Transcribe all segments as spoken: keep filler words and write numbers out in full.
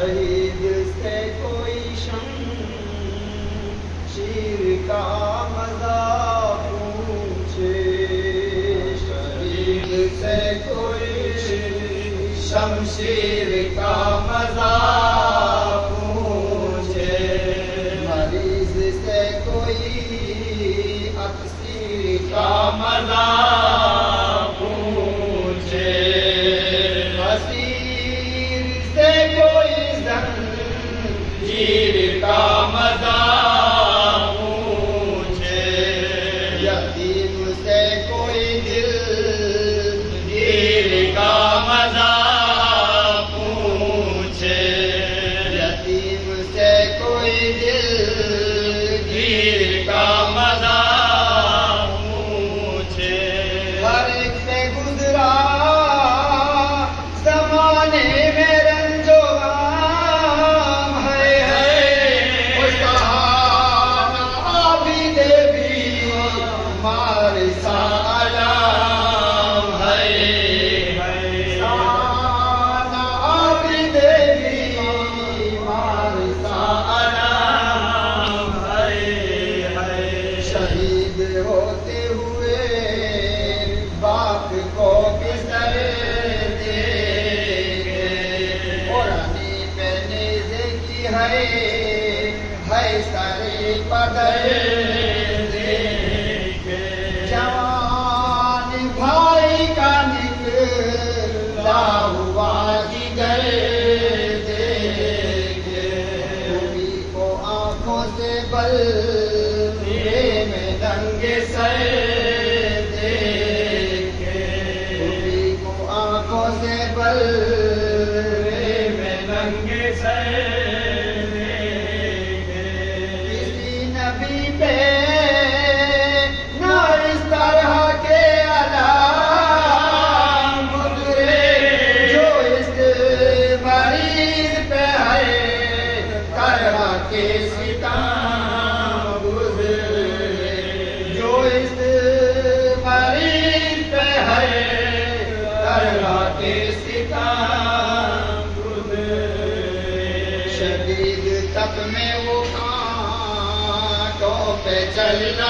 شہید سے کوئی شمشیر کا مزہ پوچھے، شہید سے کوئی شمشیر کا مزہ پوچھے، مریض سے کوئی اکسیر کا مزہ کا مزہ پوچھے، یتیم سے کوئی دل گیر کا مزہ پوچھے، یتیم سے کوئی دل گیر کا مزہ پوچھے، ہر ایک سے گزرا زمانے میں رنجو ہوتے ہوئے باغ کو بسر دے، قرآنی پہ نیزے کی ہے ہے سارے پدر دے، جوان بھائی کا نکلا ہوا جگر دیکھے، خوبی کو آنکھوں سے بل ننگے سر دیکھے، خوبی کو آنکھوں سے بل میں ننگے سر دیکھے، کسی نبی پہ نہ اس طرح کے علام گزرے، جو اس مریض پہ ہے طرح کے ستم شدید تپ میں وہ کانٹوں پہ چلنا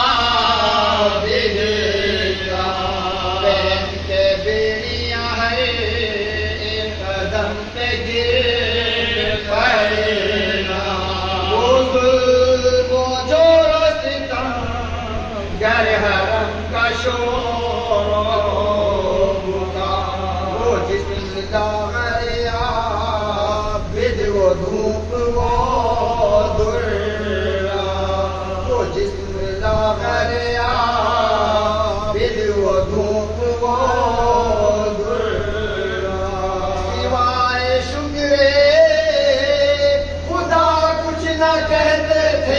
بھیجا، پہن کے بیڑیاں ہے ایک قدم پہ گر پڑنا، وہ ظلم و جور و ستم گر حرم کا شور ہوگا، وہ جسم داغیا بد وہ دھوپ وہ درا، وہ جسم داغیا بد وہ دھوپ وہ درا، سوائے شکر خدا کچھ نہ کہتے تھے،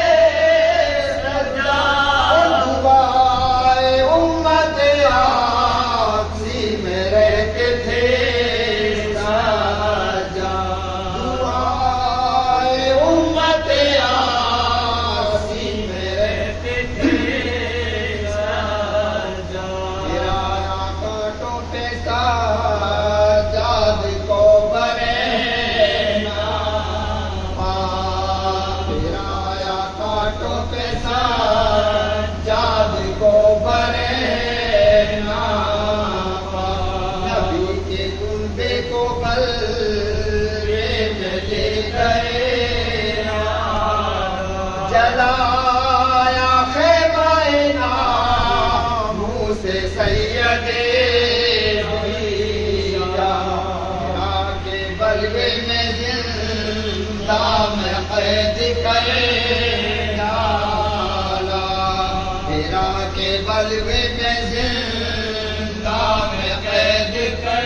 جلایا خیمہ ناموں سے سید ہوئیا، کے بلوے میں زندہ میں قید کر ڈالا، ہیرا کے بلوے میں زندہ میں قید کر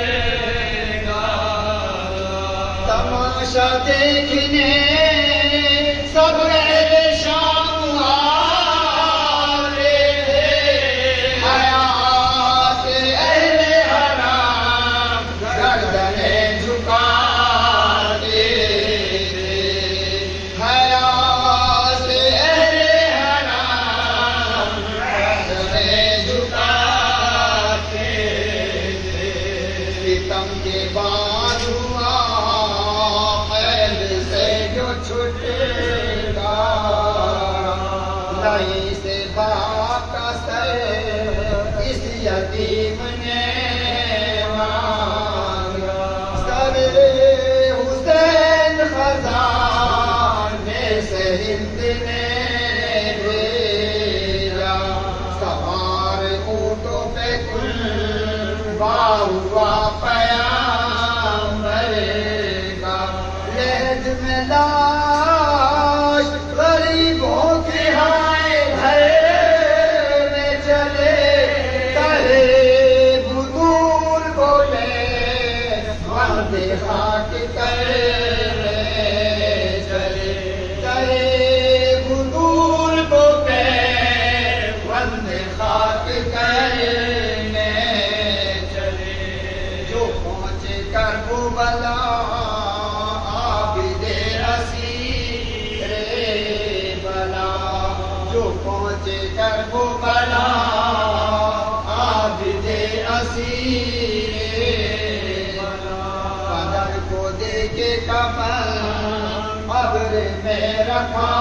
ڈالا، تماشا دیکھنے سب اہل شام آتے تھے، حیات اہل حرام گردنیں جھکاتے تھے، حیات اہل حرام گردنیں جھکاتے تھے، ستم کے بعد ہوا یتیم نے مانگا سر حسین خزانے سے ہند نے بھیجا سوار اونٹوں پہ کل ہوا پیامبر کا لہد میں لاش غریبوں کی ہائے گھر میں چلے کہے بدور کو لے وقت خاک کرنے چلے کہے بدور کو لے وقت خاک کرنے کربلا عابد اسیر بلا جو پہنچے کربلا عابد اسیر بلا قدر کو دیکھے کفن قبر میں رکھا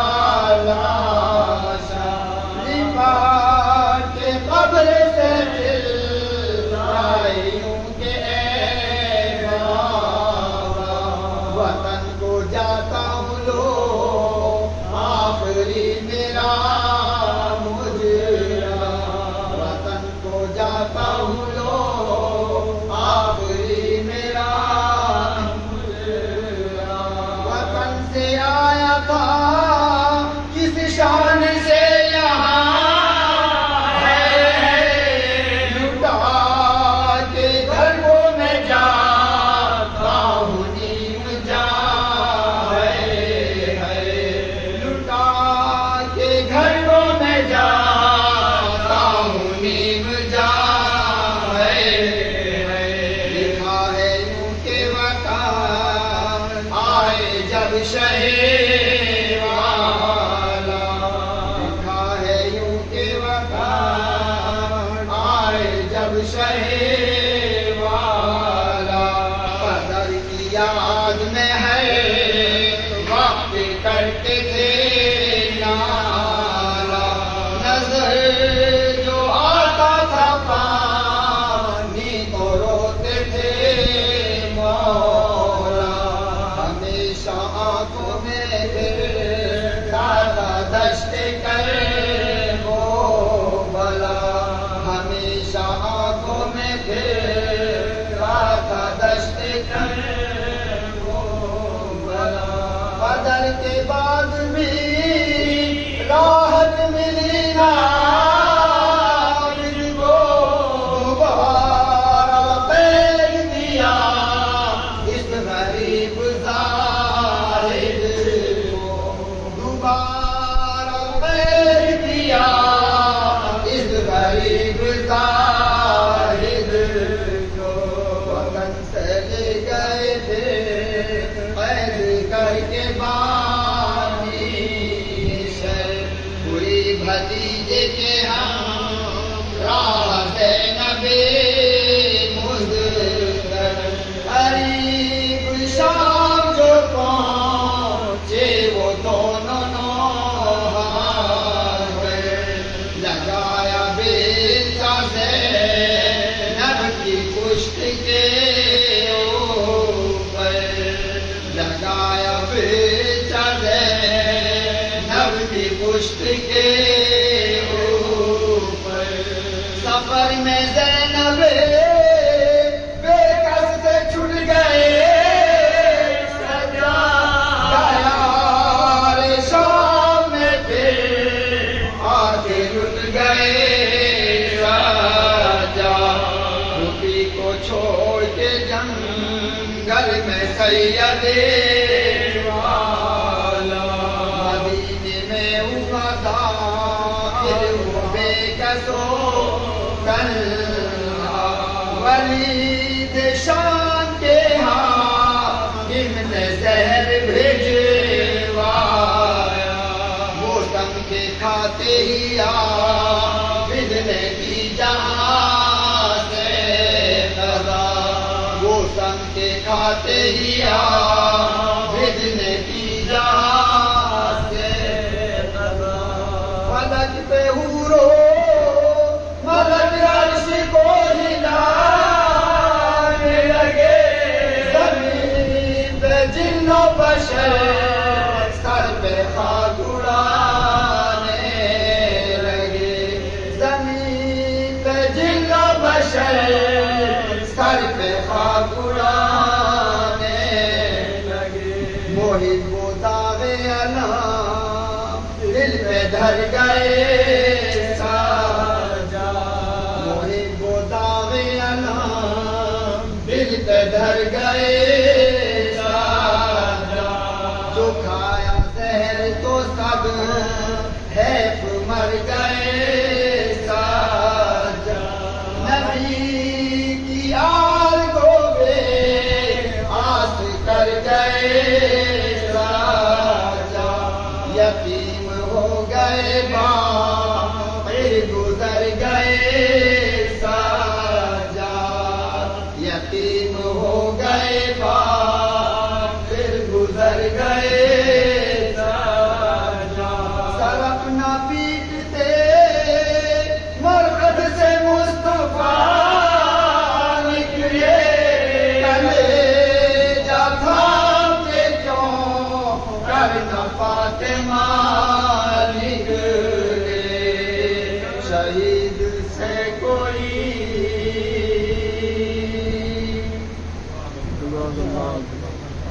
لاشا لپاٹ کے قبر سے دل آئیوں کے وطن کو جاتا ہوں لو آخری میرا مجرا وطن کو جاتا ہوں لو آخری میرا مجرا وطن سے آیا تھا کس شان سے یہاں ہے لٹا کے گھر کو میں جاتا ہوں شہر والا لکھا ہے یوں کہ وطن آئے جب شہر والا قدر کی یاد میں ہے وقت کرتے تھے نالا نظر جو آتا تھا پانی تو روتے تھے مولا ہمیشہ آنکھوں میں دادا دشت کر وہ بلا ہمیشہ آنکھوں میں دادا دشت کر وہ بلا قدر کے بعد بھی راحت ملی نا وطن سے لے گئے تھے قید کر کے بانی پوری بھتیجے کے ہم راہ زینبے مزدر قریب شام جو پہنچے وہ دونوں نوحہ لگایا بیچا سے پشت کے اوپر لگایا بیچا زینب کی پشت کے اوپر سفر میں زینب بے کس سے چھٹ گئے دیار شام میں پھر آگے رک گئے چھوڑ کے جنگل میں سید والا مدینے میں ہوا داخل وہ بے کسو تنہا ولید شان کے ہاں ابن زہر بھیجوایا وہ سم کے کھاتے ہی آ بدنے کی جہاں سن کے کھاتے ہی آ بھیجنے کی جہاں سے فلک پہ حورو ملک عرش حشر سر پہ خاک اڑانے لگے محب و داغ علام دل پہ دھر گئے ساجا محب و داغ علام دل پہ دھر گئے ساجا جو کھایا زہر تو سب ہے مر گئے ساجا نبی کی آل کو بے آس کر گئے ساجا یتیم ہو گئے باپ پھر گزر گئے ساجا یتیم ہو گئے باپ پھر گزر گئے فاطمہ